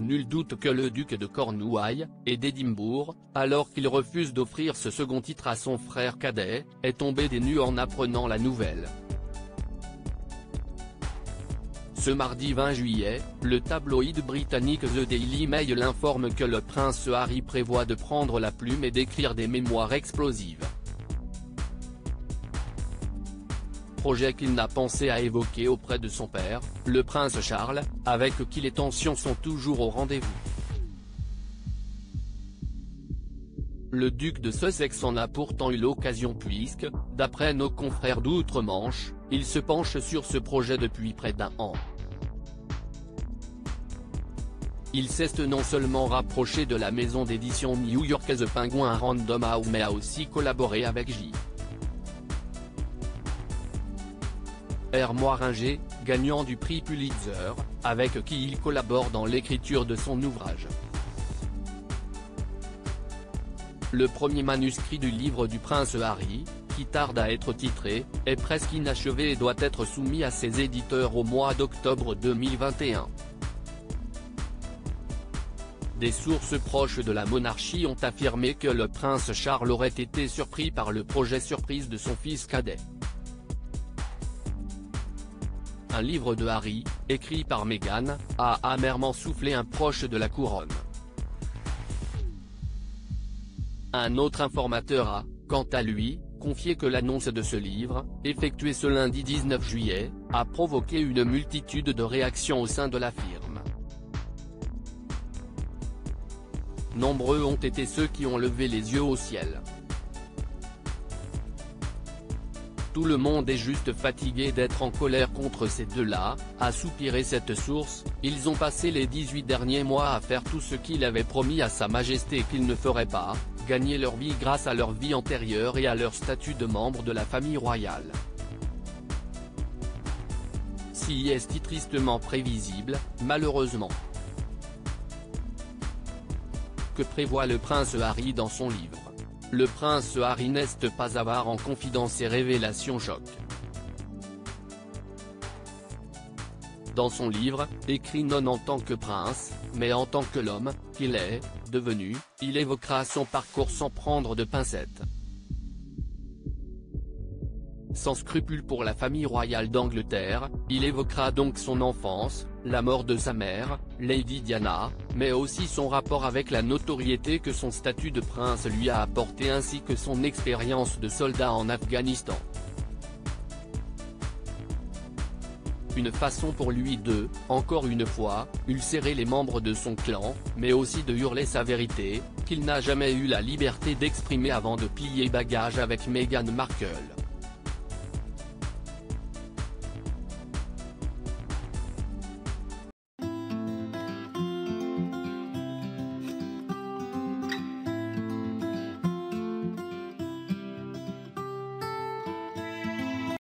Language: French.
nul doute que le duc de Cornouailles, et d'Édimbourg, alors qu'il refuse d'offrir ce second titre à son frère cadet, est tombé des nues en apprenant la nouvelle. Ce mardi 20 juillet, le tabloïd britannique The Daily Mail informe que le prince Harry prévoit de prendre la plume et d'écrire des mémoires explosives. Projet qu'il n'a pensé à évoquer auprès de son père, le prince Charles, avec qui les tensions sont toujours au rendez-vous. Le duc de Sussex en a pourtant eu l'occasion puisque, d'après nos confrères d'outre-Manche, il se penche sur ce projet depuis près d'un an. Il s'est non seulement rapproché de la maison d'édition new-yorkaise Penguin Random House mais a aussi collaboré avec J. R. Moiringer, gagnant du prix Pulitzer, avec qui il collabore dans l'écriture de son ouvrage. Le premier manuscrit du livre du prince Harry, qui tarde à être titré, est presque inachevé et doit être soumis à ses éditeurs au mois d'octobre 2021. Des sources proches de la monarchie ont affirmé que le prince Charles aurait été surpris par le projet surprise de son fils cadet. Un livre de Harry, écrit par Meghan, a amèrement soufflé un proche de la couronne. Un autre informateur a, quant à lui, confié que l'annonce de ce livre, effectuée ce lundi 19 juillet, a provoqué une multitude de réactions au sein de la firme. Nombreux ont été ceux qui ont levé les yeux au ciel. Tout le monde est juste fatigué d'être en colère contre ces deux-là, a soupiré cette source. Ils ont passé les 18 derniers mois à faire tout ce qu'il avait promis à Sa Majesté qu'ils ne feraient pas, gagner leur vie grâce à leur vie antérieure et à leur statut de membre de la famille royale. Si est tristement prévisible, malheureusement. Que prévoit le prince Harry dans son livre? Le prince Harry n'est pas avare en confidences et révélations choc. Dans son livre, écrit non en tant que prince, mais en tant que l'homme qu'il est devenu, il évoquera son parcours sans prendre de pincettes. Sans scrupule pour la famille royale d'Angleterre, il évoquera donc son enfance, la mort de sa mère, Lady Diana, mais aussi son rapport avec la notoriété que son statut de prince lui a apporté ainsi que son expérience de soldat en Afghanistan. Une façon pour lui de, encore une fois, ulcérer les membres de son clan, mais aussi de hurler sa vérité, qu'il n'a jamais eu la liberté d'exprimer avant de plier bagage avec Meghan Markle.